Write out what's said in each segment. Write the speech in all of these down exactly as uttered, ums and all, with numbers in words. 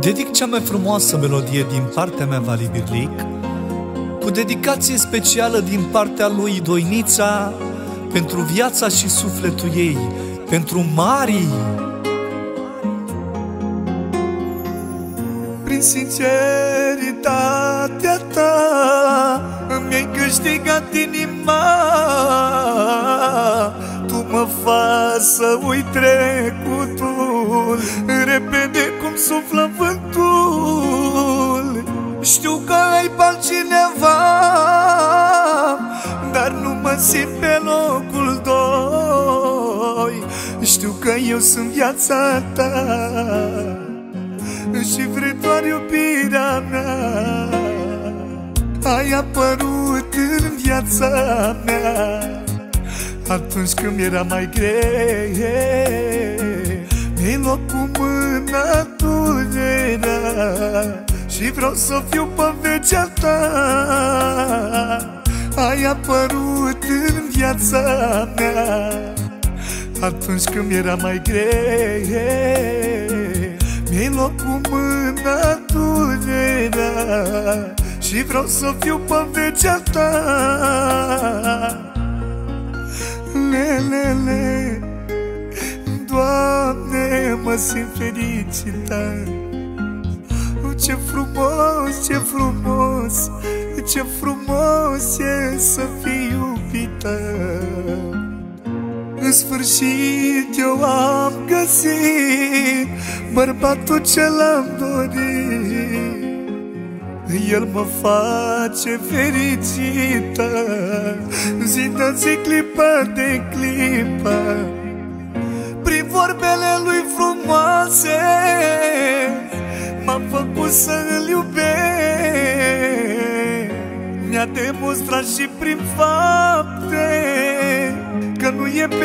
Dedic cea mai frumoasă melodie din partea mea, Vali Birlic, cu dedicație specială din partea lui Doinița, pentru viața și sufletul ei, pentru Mari. Prin sinceritatea ta mi-ai câștigat inima, tu mă faci să uit trecutul repede cum suflă vântul. Știu că ai pe altcineva, dar nu mă simt pe locul doi. Știu că eu sunt viața ta și vrei doar iubirea mea. Ai apărut în viața mea atunci când mi-era mai greu. Mi-ai luat cu mâna durerea și vreau să fiu pe vecea ta. Ai apărut în viața mea atunci când mi-era mai greu. Mi-ai luat cu mâna durerea și vreau să fiu pe vecea ta. Le, le, le, Doamne, mă simt fericită. Ce frumos, ce frumos, ce frumos e să fii iubită. În sfârșit eu am găsit bărbatul ce l-am dorit. El mă face fericită zi de zi, clipă de clipă. Prin vorbele lui frumoase m-a făcut să îl iubesc. Mi-a demonstrat și prin fapte că nu e pe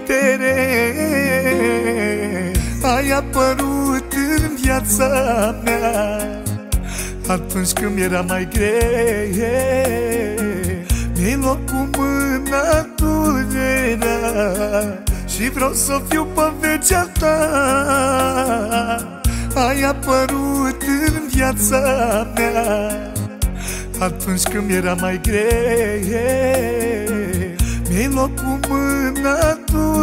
interes. Ai apărut în viața mea atunci când mi-era mai greu. Mi-ai luat cu mâna durerea și vreau să fiu pe vecea ta. Ai apărut în viața mea atunci când mi-era mai greu. Mi-ai luat cu mâna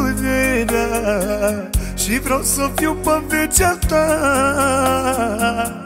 durerea și vreau să fiu pe vecea ta.